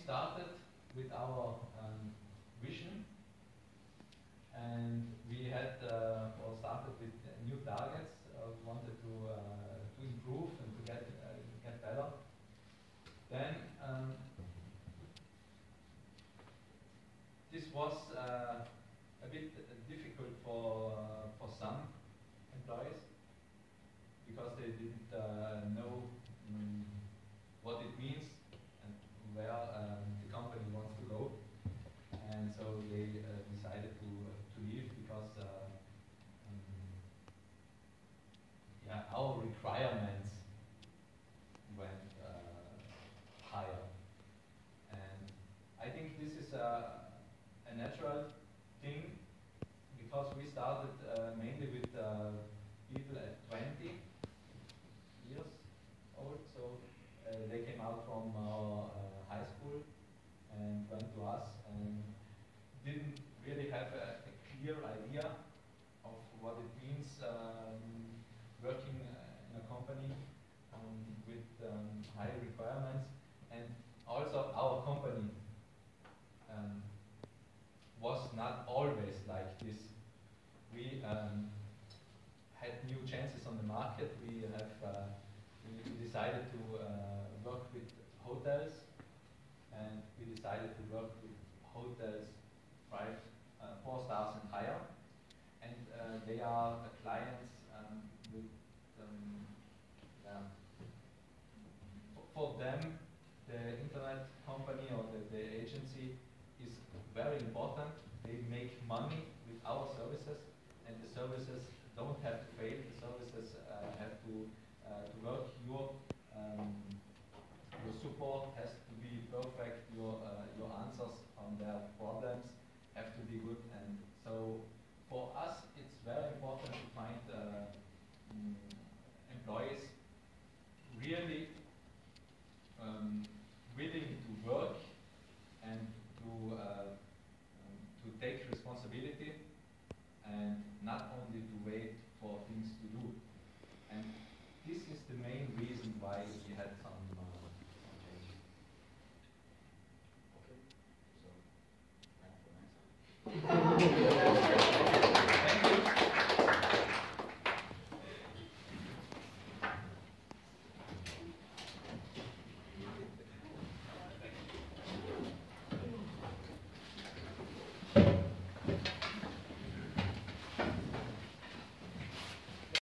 started with our vision, and we had or started with new targets. We wanted to improve and to get better. Then this was a bit difficult for some employees because they didn't know what it means and where the company wants to go, and so they decided to leave because yeah, our requirements went higher, and I think this is a natural thing because we started mainly with people at 20 years old, so they came out from our high school and went to us and didn't really have a clear idea of what it means working in a company with high requirements, and also our company was not always like this. We had new chances on the market. We decided to work with hotels, and we decided to work with hotels 4 stars and higher, and they are clients with for them the internet company or the agency is very important. They make money